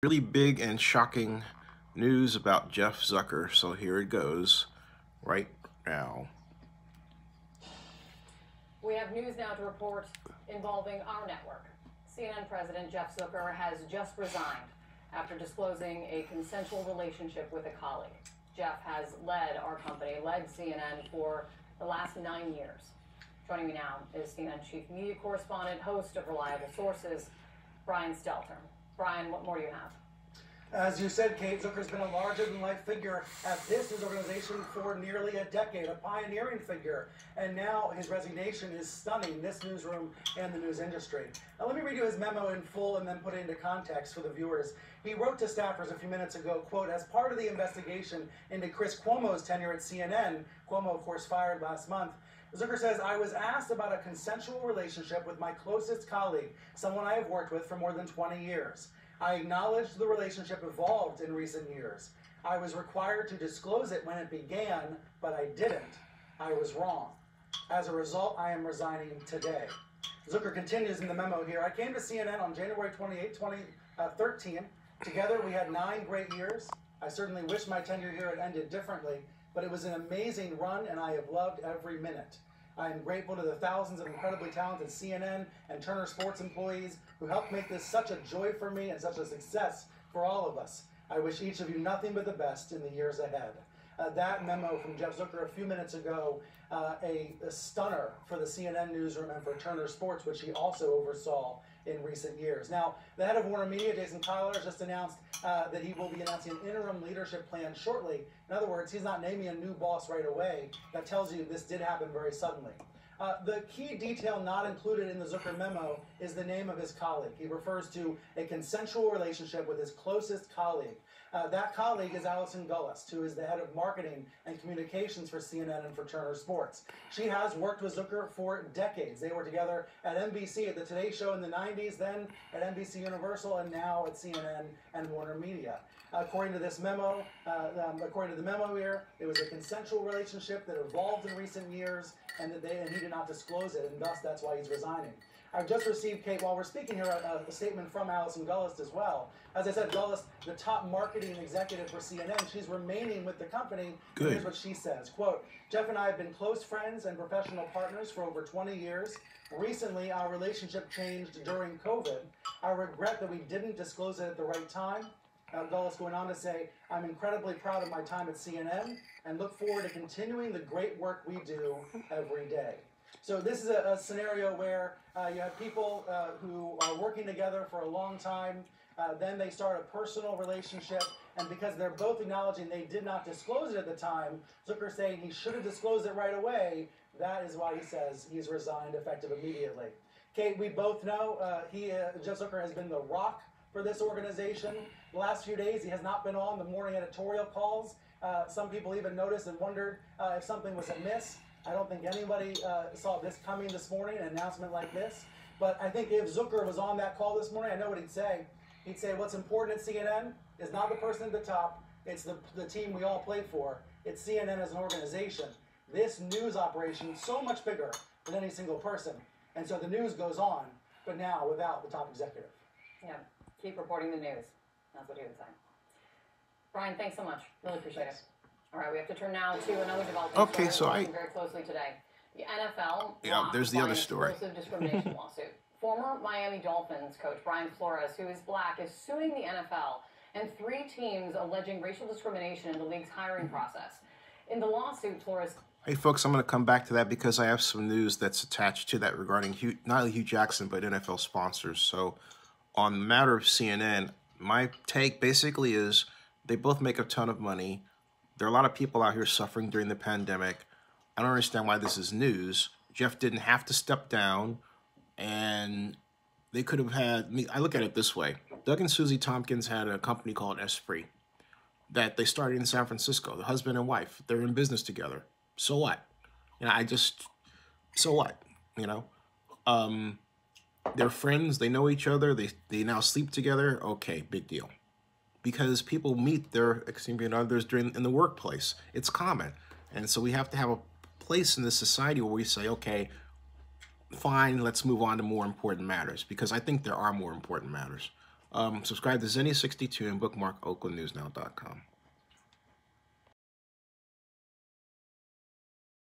Really big and shocking news about Jeff Zucker. So here it goes right now. We have news now to report involving our network. CNN President Jeff Zucker has just resigned after disclosing a consensual relationship with a colleague. Jeff has led our company, led CNN for the last 9 years. Joining me now is CNN chief media correspondent, host of Reliable Sources, Brian Stelter. Brian, what more do you have? As you said, Kate, Zucker's been a larger-than-life figure at this news organization for nearly a decade, a pioneering figure. And now his resignation is stunning this newsroom and the news industry. Now, let me read you his memo in full and then put it into context for the viewers. He wrote to staffers a few minutes ago, quote, as part of the investigation into Chris Cuomo's tenure at CNN, Cuomo, of course, fired last month, Zucker says, I was asked about a consensual relationship with my closest colleague, someone I have worked with for more than 20 years. I acknowledge the relationship evolved in recent years. I was required to disclose it when it began, but I didn't. I was wrong. As a result, I am resigning today. Zucker continues in the memo here. I came to CNN on January 28, 2013. Together, we had 9 great years. I certainly wish my tenure here had ended differently, but it was an amazing run, and I have loved every minute. I am grateful to the thousands of incredibly talented CNN and Turner Sports employees who helped make this such a joy for me and such a success for all of us. I wish each of you nothing but the best in the years ahead. That memo from Jeff Zucker a few minutes ago, a stunner for the CNN newsroom and for Turner Sports, which he also oversaw in recent years. Now, the head of Warner Media, Jason Kilar, just announced that he will be announcing an interim leadership plan shortly. In other words, he's not naming a new boss right away. That tells you this did happen very suddenly. The key detail not included in the Zucker memo is the name of his colleague. He refers to a consensual relationship with his closest colleague. That colleague is Allison Gollust, who is the head of marketing and communications for CNN and for Turner Sports. She has worked with Zucker for decades. They were together at NBC at the Today Show in the 90s, then at NBC Universal, and now at CNN and Warner Media. According to this memo, according to the memo here, it was a consensual relationship that evolved in recent years, and he did not disclose it, and thus that's why he's resigning. I've just received, Kate, while we're speaking here, a statement from Allison Gollust as well. As I said, Gollust, the top marketing executive for CNN, she's remaining with the company. Good. Here's what she says, quote, Jeff and I have been close friends and professional partners for over 20 years. Recently, our relationship changed during COVID. I regret that we didn't disclose it at the right time. Gollust going on to say, I'm incredibly proud of my time at CNN and look forward to continuing the great work we do every day. So this is a scenario where you have people who are working together for a long time, then they start a personal relationship, and because they're both acknowledging they did not disclose it at the time, Zucker saying he should have disclosed it right away, that is why he says he's resigned effective immediately. Kate, we both know Jeff Zucker has been the rock for this organization. The last few days he has not been on the morning editorial calls. Some people even noticed and wondered if something was amiss. I don't think anybody saw this coming this morning, an announcement like this. But I think if Zucker was on that call this morning, I know what he'd say. He'd say what's important at CNN is not the person at the top, it's the team we all play for. It's CNN as an organization. This news operation is so much bigger than any single person. And so the news goes on, but now without the top executive. Yeah, keep reporting the news. That's what he would say. Brian, thanks so much. Really appreciate it. All right, we have to turn now to another development. Okay, so very closely today. The NFL. Yeah, there's the other story. Explosive discrimination lawsuit. Former Miami Dolphins coach Brian Flores, who is black, is suing the NFL and 3 teams alleging racial discrimination in the league's hiring process. In the lawsuit, Flores. Hey, folks, I'm going to come back to that because I have some news that's attached to that regarding not only Hugh Jackson, but NFL sponsors. So on the matter of CNN, my take basically is they both make a ton of money. There are a lot of people out here suffering during the pandemic. I don't understand why this is news. Jeff didn't have to step down, and they could have had me. I look at it this way. Doug and Susie Tompkins had a company called Esprit that they started in San Francisco, the husband and wife. They're in business together. So what? You know, so what? You know, they're friends. They know each other. They now sleep together. Okay, big deal. Because people meet their significant others in the workplace. It's common. And so we have to have a place in this society where we say, okay, fine, let's move on to more important matters. Because I think there are more important matters. Subscribe to Zenny62 and bookmark oaklandnewsnow.com.